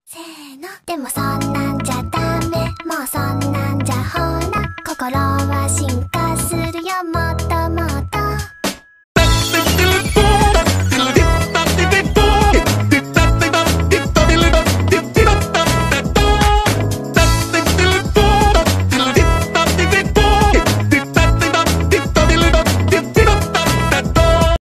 せーの。でもそんなんじゃダメ、もうそんなんじゃほら心は進化